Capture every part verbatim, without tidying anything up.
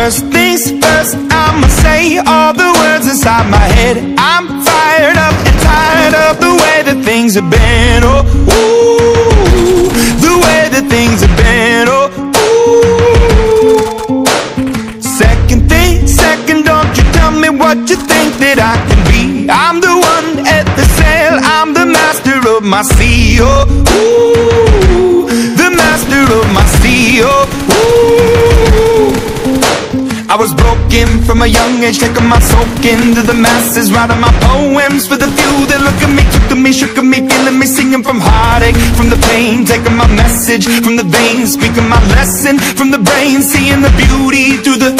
First things first, I'ma say all the words inside my head. I'm fired up and tired of the way that things have been. Oh, ooh, the way that things have been. Oh, ooh. Second thing, second, don't you tell me what you think that I can be. I'm the one at the sail, I'm the master of my sea. Oh, ooh, the master of my sea. Oh, ooh. I was broken from a young age, taking my soak into the masses, writing my poems for the few that look at me, took to me, shook at me, feeling me, singing from heartache, from the pain, taking my message from the veins, speaking my lesson from the brain, seeing the beauty through the...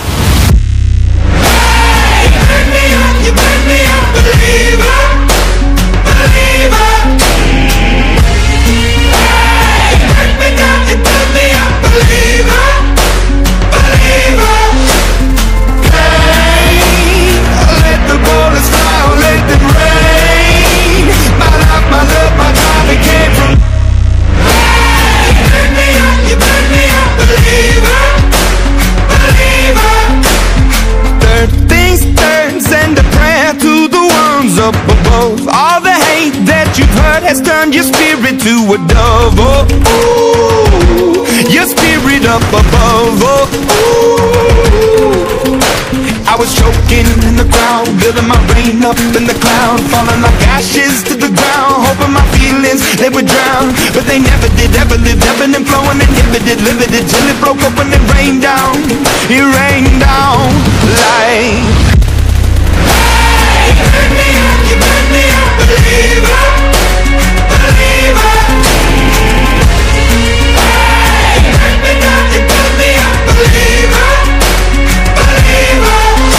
Hey, you burn me up, you burn me up, believer, believer. Hey, you burn me down, you burn me up, believer, believer. Bullets fly, oh, let them rain. My life, my love, my time, it came from. Hey, you burn me up, you burn me up, believer, believer. Third things third, send a prayer to the ones up above. All the hate that you've heard has turned your spirit to a dove. Oh, ooh, your spirit up above. Oh, ooh. I was choking in the crowd, building my rain up in the cloud, falling like ashes to the ground, hoping my feelings, they would drown. But they never did, ever lived, ebbing and flowing, inhibited, limited, till it broke up when it rained down. It rained down like... Hey, you burn me up, you burn me up, believer, believer. Hey, you burn me down, you burn me up, believer, believer.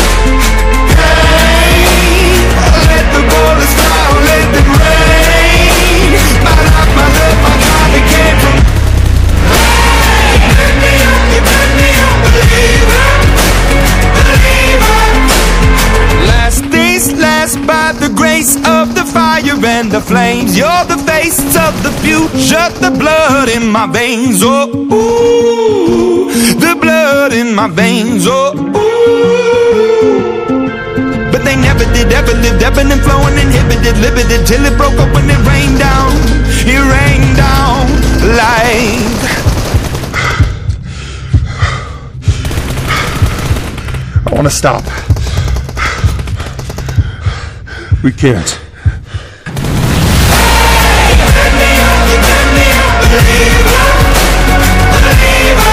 Bullets fly, oh, let them rain. My life, my love, my time, it came from. Hey, you burn me up, you burn me up, believer, believer. Last things last, by the grace of the fire and the flames. You're the face of the future, the blood in my veins. Oh, ooh, the blood in my veins. Oh, ooh. But they never did, ever lived, ebbing and flowing, inhibited, limited, till it broke up when it rained down. It rained down like... I want to stop. We can't. Hey, you burn me up, you burn me up, believer, believer.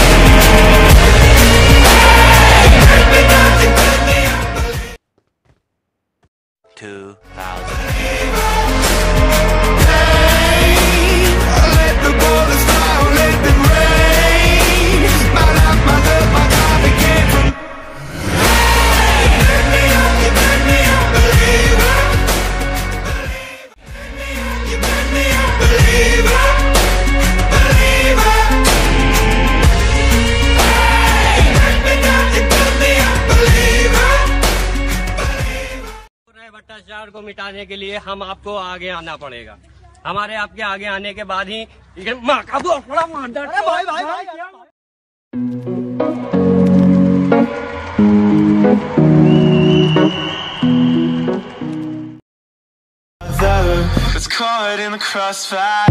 Hey, you burn me down, you burn me up. Two thousand. Let the bullets fly, let them rain. My life, my love, my time, it came from. Hey, you burn me up, you burn me up, believer, believer. You burn me up, believer, believer. Hey, you burn me down, you burn me up, believer. भ्रष्टाचार को मिटाने के लिए हम आपको आगे आना पड़ेगा। हमारे आपके आगे आने के बाद ही ये माँ का बड़ा मारदा। अरे भाई भाई भाई It's caught in the crossfire.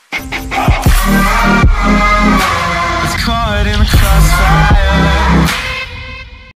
It's caught in the crossfire.